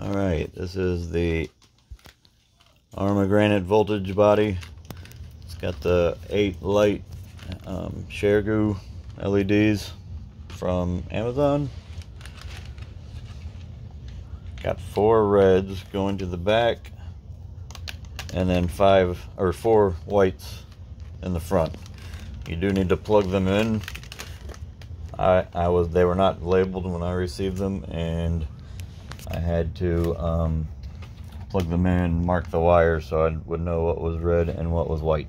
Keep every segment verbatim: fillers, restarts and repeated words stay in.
Alright, this is the Armagranite voltage body. It's got the eight light um, Chergoo L E Ds from Amazon. Got four reds going to the back, and then five or four whites in the front. You do need to plug them in. I I was they were not labeled when I received them, and I had to um, plug them in and mark the wires so I would know what was red and what was white.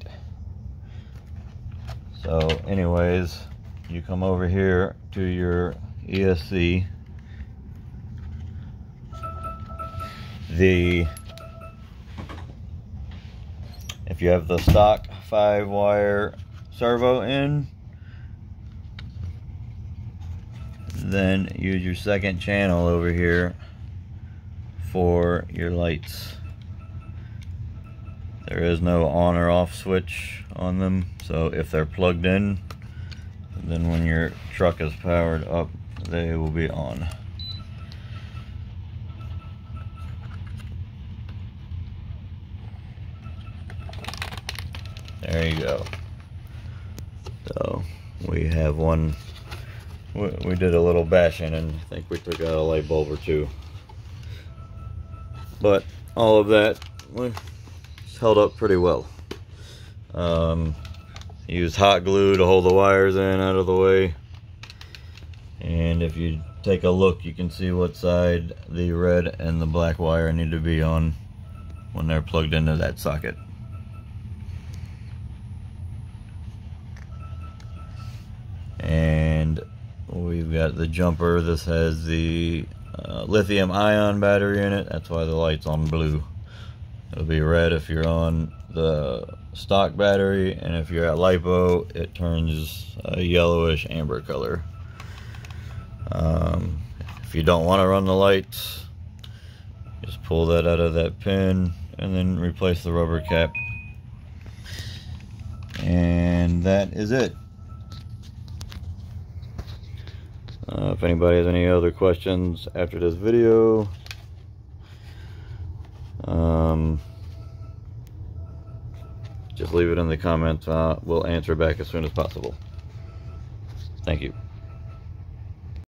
So anyways, you come over here to your E S C. The if you have the stock five wire servo in, then use your second channel over here for your lights. There is no on or off switch on them, so if they're plugged in, then when your truck is powered up, they will be on. There you go. So we have one. We, we did a little bashing, and I think we took out a light bulb or two. But all of that well, it's held up pretty well. Um, used hot glue to hold the wires in out of the way. And if you take a look, you can see what side the red and the black wire need to be on when they're plugged into that socket. And we've got the jumper. This has the uh, lithium ion battery in it. That's why the light's on blue. It'll be red if you're on the stock battery, and if you're at LiPo, it turns a yellowish amber color. Um, if you don't want to run the lights, just pull that out of that pin and then replace the rubber cap. And that is it. Uh, if anybody has any other questions after this video, um, just leave it in the comments. Uh, we'll answer back as soon as possible. Thank you.